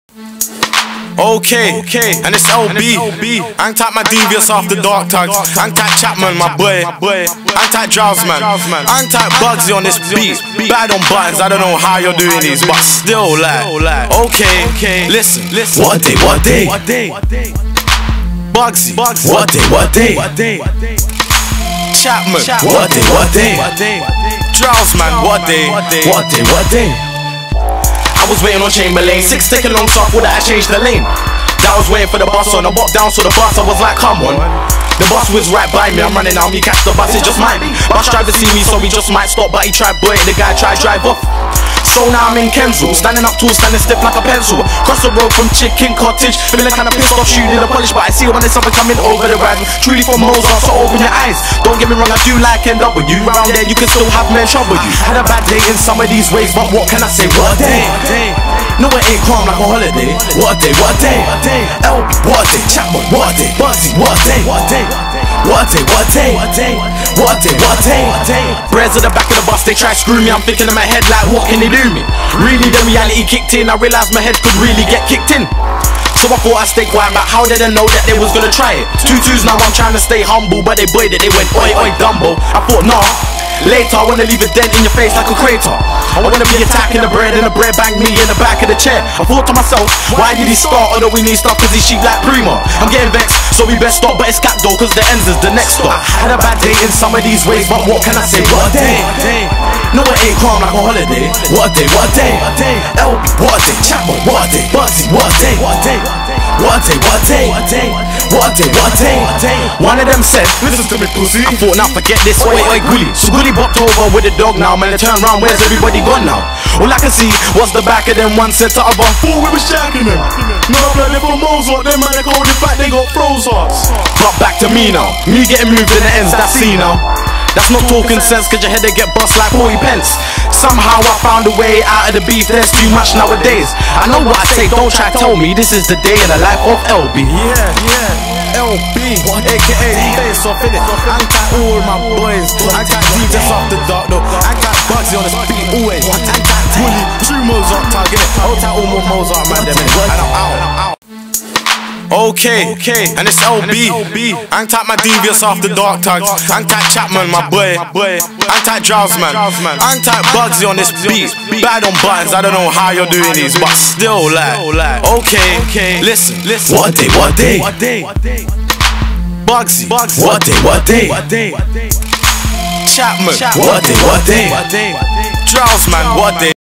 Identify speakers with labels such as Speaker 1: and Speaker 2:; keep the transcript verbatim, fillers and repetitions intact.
Speaker 1: Okay, okay, and it's L B. Hang tight my devious off the dark tags. Hang tight Chapman, my boy. Hang tight Drowsman. Hang tight Bugsy on this beat. Bad on buttons, I don't know how you're doing these, but still like, okay, okay, listen, listen.
Speaker 2: What day, what day?
Speaker 1: Bugsy,
Speaker 2: What day, what day?
Speaker 1: Chapman,
Speaker 2: What day, what day?
Speaker 1: Drowsman, what day?
Speaker 2: What day, what day?
Speaker 3: I was waiting on Chamberlain, six taking long so I thought that I changed the lane. That was waiting for the bus on the bop down, so the bus I was like, come on. The bus was right by me, I'm running now, me catch the bus, it just might be. Bus driver see me, so he just might stop, but he tried blowing, the guy tried drive off. So now I'm in Kensal, standing up tall, standing stiff like a pencil. Cross the road from Chicken Cottage, feeling kinda pissed off, shooting the polish, but I see when there's something coming over the ride. Truly from Mozart, so open your eyes. Don't get me wrong, I do like N W. Around there you can still have men trouble you. Had a bad day in some of these ways, but what can I say? What day? No, it ain't calm like a holiday.
Speaker 2: What day, what day?
Speaker 3: L B,
Speaker 2: What day? Chapman, what day?
Speaker 3: Bugsy,
Speaker 2: What day? What day? What day, what day? What day, what day?
Speaker 3: Breads at the back of the bus, they try screw me. I'm thinking in my head like, what can they do me? Really, the reality kicked in. I realized my head could really get kicked in. So I thought I'd stay quiet, but how did I know that they was gonna try it? Two twos now, I'm trying to stay humble, but they boyed it, they went oi oi Dumbo. I thought nah, later I wanna leave a dent in your face like a crater. I wanna be attacking the bread and the bread bang me in the back of the chair. I thought to myself, why did he start? Although we need stuff cause he's cheap like Prima. I'm getting vexed, so we best stop, but it's cap though cause the ends is the next stop. I had a bad day in some of these ways, but what can I say? What day? No, it ain't calm like a holiday.
Speaker 2: What day, what day?
Speaker 3: L B,
Speaker 2: What day? Chapman, what day?
Speaker 3: Bugsy,
Speaker 2: What day? What day? What day, what day? What day, what day?
Speaker 3: One of them said,
Speaker 1: Listen to me, pussy.
Speaker 3: I thought, now forget this, oi oi Gully. So Gully bopped over with the dog now, man, I turn round, where's everybody gone now? All I can see was the back of them, one said to other,
Speaker 1: Thought we was jacking them. No, I'm like, from Mozart, them man, they called it back, they got froze hearts.
Speaker 3: but back to me now, me getting moved in the ends, that's see now. That's not talking sense, cause your head they get bust like forty pence. Somehow I found a way out of the beef, there's too much nowadays. I know what I say, don't try to tell me, this is the day in the life of L B.
Speaker 1: Yeah, yeah, L B, aka face off in it. I got all my boys, I got D just off the dark though. I got Bugsy on the beat, always. I got Bully, true Mozart target. I'll tell all more Mozart man, them and I'm out, I'm out. Okay, okay, and it's L B. Hang tight my devious off the dark tags. Hang tight Chapman, my boy. Hang tight Drowsman. Hang tight Bugsy on this beat. Bad on buttons, I don't know how you're doing these, but still like, okay, okay, listen, listen.
Speaker 2: What day, what day?
Speaker 1: Bugsy,
Speaker 2: What day, what day?
Speaker 1: Chapman,
Speaker 2: What day, what day?
Speaker 1: Drowsman, what day?